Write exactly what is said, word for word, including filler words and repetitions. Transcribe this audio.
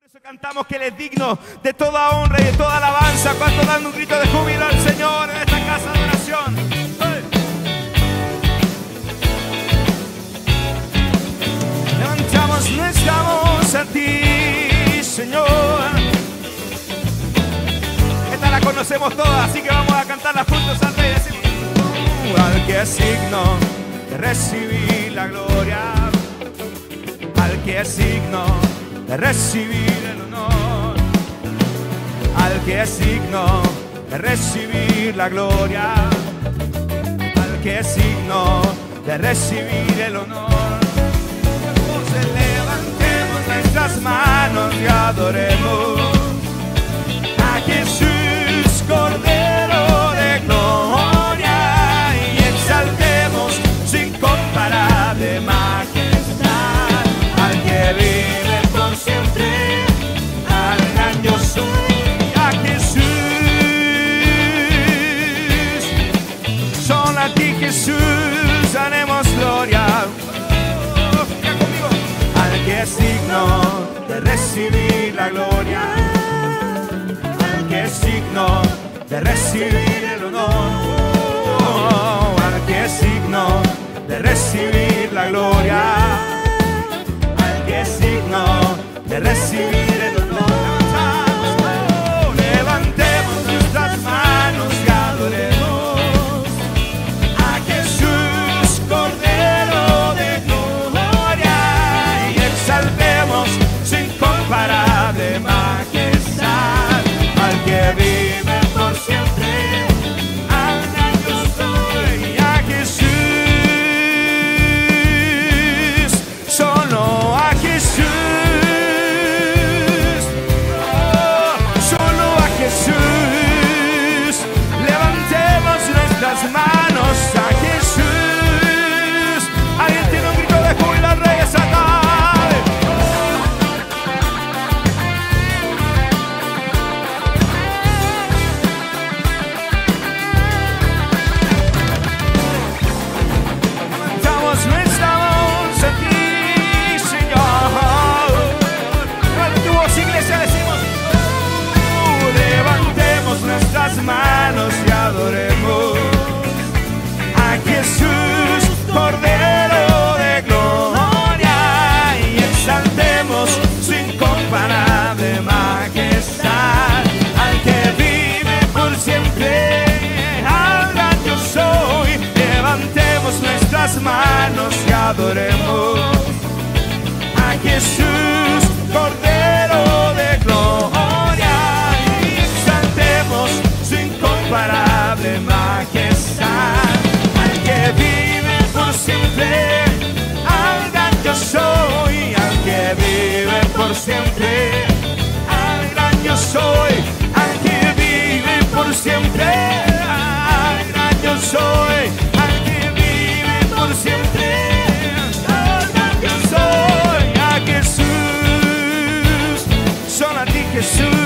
eso cantamos que Él es digno de toda honra y de toda alabanza. ¿Cuánto dan un grito de júbilo al Señor en esta casa de oración? ¡Hey! Levantamos nuestra voz a ti, Señor. Esta la conocemos todas, así que vamos a cantarla juntos al Rey. Decimos: uh, al que es digno de recibir la gloria, al que es digno de recibir el honor, al que es digno de recibir la gloria, al que es digno de recibir el honor. Pues levantemos nuestras manos y adoremos a Jesús, Cordero de gloria, y exaltemos su incomparable majestad, al que vive por siempre, al gran yo soy, a Jesús. Solo a ti, Jesús, daremos gloria. Oh, mira conmigo. Al que es digno de recibir la gloria, al que es digno de recibir el honor, oh, al que es digno de recibir la gloria, al que es digno de recibir el honor. Oh, levantemos nuestras manos y adoremos a Jesús, Cordero de gloria, y exaltemos su incomparable majestad, al que vive por siempre, al gran yo soy, a Jesús, solo a Jesús, oh, solo a Jesús. Levantemos nuestras manos a Jesús. Alguien tiene un grito de júbilo al Rey esa tarde. Levantamos nuestra voz a ti, Señor. Con tu voz, iglesia, decimos: uh, levantemos nuestras manos y adoremos a Jesús, Cordero de gloria, y exaltemos su incomparable majestad, al que vive por siempre, al gran yo soy. Levantemos nuestras manos y adoremos a Jesús, Cordero de gloria, y exaltemos su incomparable majestad, al que vive por siempre, al gran yo soy, al que vive por siempre, al gran yo soy, al que vive por siempre, al gran yo soy, al que vive por siempre, al gran yo soy, a Jesús, solo a ti, Jesús.